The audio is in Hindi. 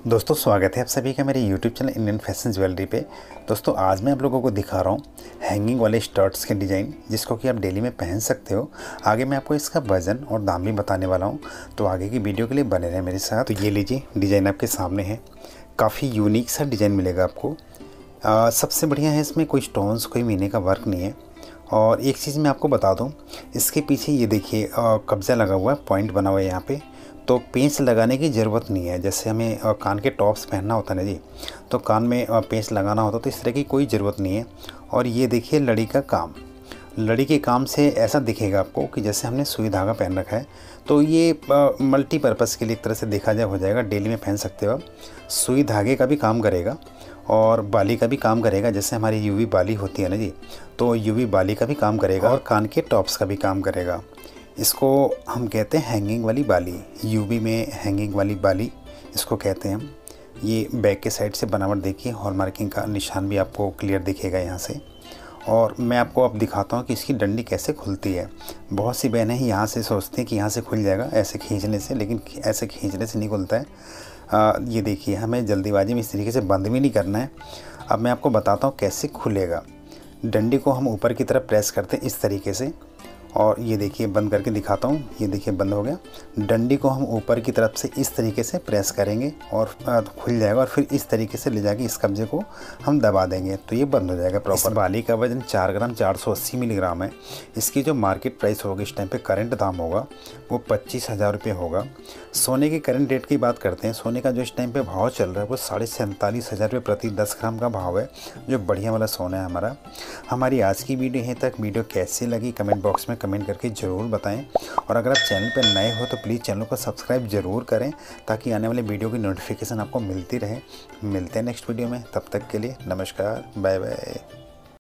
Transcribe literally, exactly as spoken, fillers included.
दोस्तों स्वागत है आप सभी का मेरे YouTube channel Indian fashion jewellery पे। दोस्तों आज मैं आप लोगों को दिखा रहा हूँ हैंगिंग वाले स्टड्स के डिज़ाइन, जिसको कि आप डेली में पहन सकते हो। आगे मैं आपको इसका वजन और दाम भी बताने वाला हूँ, तो आगे की वीडियो के लिए बने रहें मेरे साथ। तो ये लीजिए, डिज़ाइन आपके सामने है। काफ़ी यूनिक सा डिज़ाइन मिलेगा आपको। आ, सबसे बढ़िया है, इसमें कोई स्टोन्स कोई मीने का वर्क नहीं है। और एक चीज़ मैं आपको बता दूँ, इसके पीछे ये देखिए कब्जा लगा हुआ है, पॉइंट बना हुआ है यहाँ पे। तो पेंच लगाने की ज़रूरत नहीं है। जैसे हमें कान के टॉप्स पहनना होता है ना जी, तो कान में पेंच लगाना होता, तो इस तरह की कोई ज़रूरत नहीं है। और ये देखिए लड़ी का काम, लड़ी के काम से ऐसा दिखेगा आपको कि जैसे हमने सुई धागा पहन रखा है। तो ये मल्टीपर्पज़ के लिए एक तरह से देखा जाए हो जाएगा, डेली में पहन सकते हो आप। सुई धागे का भी काम करेगा और बाली का भी काम करेगा। जैसे हमारी यूवी बाली होती है ना जी, तो यूवी बाली का भी काम करेगा और कान के टॉप्स का भी काम करेगा। इसको हम कहते हैं हैंगिंग वाली बाली, यूवी में हैंगिंग वाली बाली इसको कहते हैं हम। ये बैक के साइड से बनावट देखिए, हॉलमार्किंग का निशान भी आपको क्लियर दिखेगा यहाँ से। और मैं आपको अब दिखाता हूँ कि इसकी डंडी कैसे खुलती है। बहुत सी बहनें यहाँ से सोचती हैं कि यहाँ से खुल जाएगा ऐसे खींचने से, लेकिन ऐसे खींचने से नहीं खुलता है। आ, ये देखिए, हमें जल्दीबाजी में इस तरीके से बंद भी नहीं करना है। अब मैं आपको बताता हूँ कैसे खुलेगा। डंडी को हम ऊपर की तरफ प्रेस करते हैं इस तरीके से, और ये देखिए बंद करके दिखाता हूँ। ये देखिए बंद हो गया। डंडी को हम ऊपर की तरफ से इस तरीके से प्रेस करेंगे और खुल जाएगा, और फिर इस तरीके से ले जाके इस कब्जे को हम दबा देंगे तो ये बंद हो जाएगा प्रॉपर। इस बाली का वजन चार ग्राम चार सौ अस्सी मिलीग्राम है। इसकी जो मार्केट प्राइस होगी इस टाइम पे, करंट दाम होगा वो पच्चीस हज़ार रुपये होगा। सोने की करंट रेट की बात करते हैं। सोने का जो इस टाइम पे भाव चल रहा है वो साढ़े सैंतालीस हज़ार रुपये प्रति दस ग्राम का भाव है, जो बढ़िया वाला सोना है हमारा। हमारी आज की वीडियो यहीं तक। वीडियो कैसी लगी कमेंट बॉक्स में कमेंट करके ज़रूर बताएं। और अगर आप चैनल पर नए हो तो प्लीज़ चैनल को सब्सक्राइब ज़रूर करें, ताकि आने वाले वीडियो की नोटिफिकेशन आपको मिलती रहे। मिलते हैं नेक्स्ट वीडियो में, तब तक के लिए नमस्कार, बाय बाय।